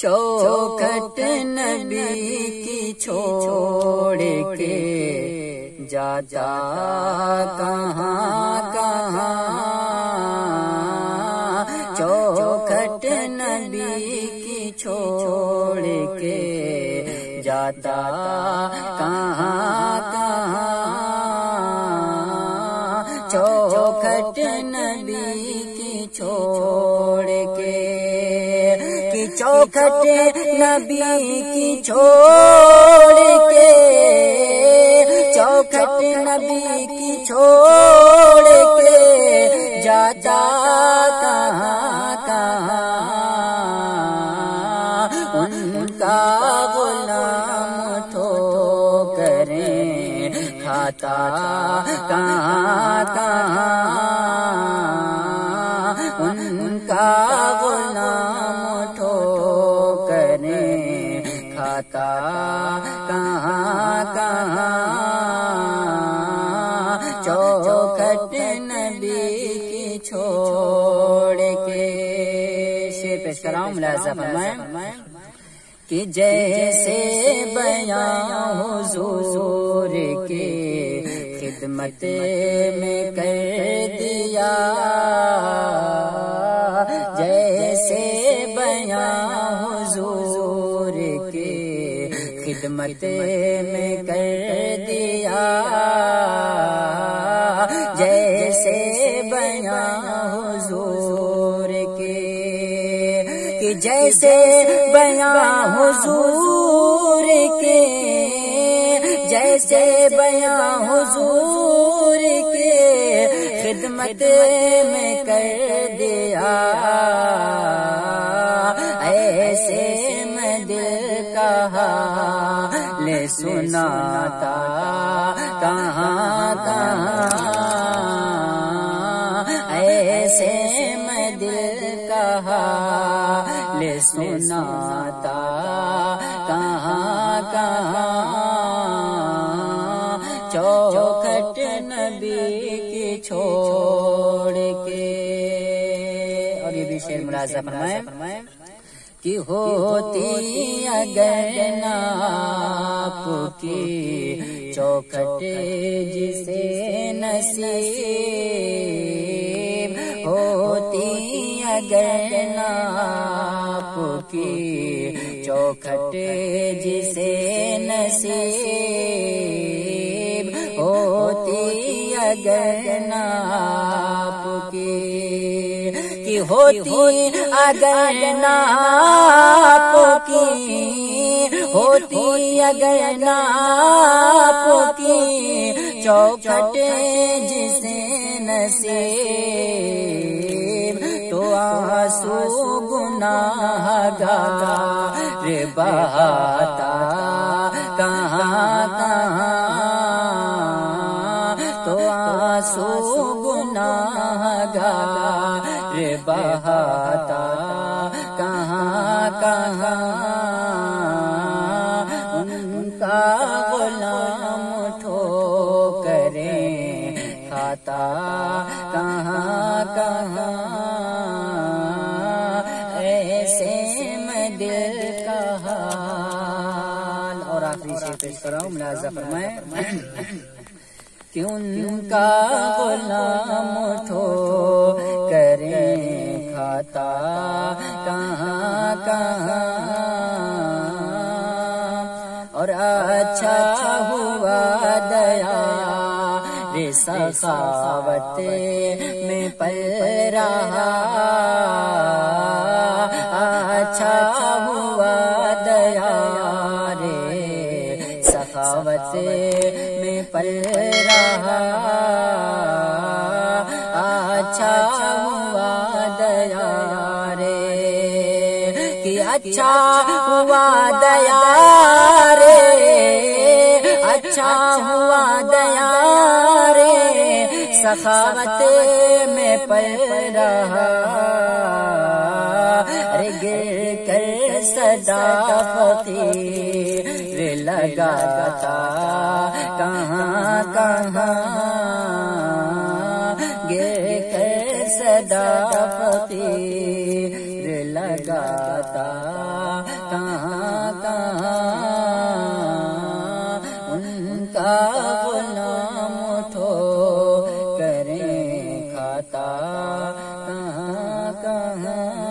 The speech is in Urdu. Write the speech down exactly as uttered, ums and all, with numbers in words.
چوکھٹ نبی کی چھوڑ کے جاتا کہاں کہاں، چوکھٹ نبی کی چھوڑ کے جاتا کہاں کہاں، چوکھٹ نبی کی چھوڑ کے، کہ چوکھٹ نبی کی چھوڑ کے، چوکھٹ نبی کی چھوڑ کے جاتا کہاں کہاں، ان کا غلام ٹھوکریں کھاتا کہاں کہاں، ان کا غلام ٹھوکریں کھاتا کہاں کہاں، چوکھٹ نبی کی چھوڑ کے۔ شعر پیش کر رہا ہوں، ملاحظہ فرمائیں کہ جیسے بیان حضور کے خدمت میں کر دیا، جیسے بیان حضور کے خدمت میں کر دیا، جیسے بیان حضور کے، کہ جیسے بیان حضور کے، جیسے بیان حضور کے خدمت میں کر دیا، ایسے میں دل کا حال سناتا کہاں کہاں، ایسے میں دل کا حال سناتا کہاں کہاں، چوکھٹ نبی کی چھوڑ کے۔ اور یہ بھی شعر ملاحظہ فرمائیں کہ ہوتی اگر ناپ کی چوکھٹ جسے نصیب، ہوتی اگر ناپ کی چوکھٹ جسے نصیب، ہوتی اگر ناپ کی، کہ ہوتی اگر ناپ کی، ہوتی اگر ناپ کی چوکھٹ جسے نصیب، تو آنسو گناہ گار بہاتا کہاں کہاں، تو آنسو گناہ گار بہاتا کہاں کہاں، ان کا غلام ٹھوکریں کھاتا کہاں کہاں، ایسے میں دل کا حال۔ اور آخری شعر پیش کر رہا ہوں، ملاحظہ فرمائیں کہ ان کا غلام ٹھوکریں کھاتا کہاں کہاں، اور اچھا ہوا دیا رے سخاوت میں پل رہا، اچھا ہوا دیا رے سخاوت میں پل رہا، اچھا ہوا دیا رے، کہ اچھا ہوا دیا رے، اچھا ہوا دیا رے، سخاوت میں پل رہا، ارے گر کر صدا فقیر لگاتا کہاں کہاں، گر کر صدا فقیر لگاتا غلام تو کریں کھاتا کہاں کہاں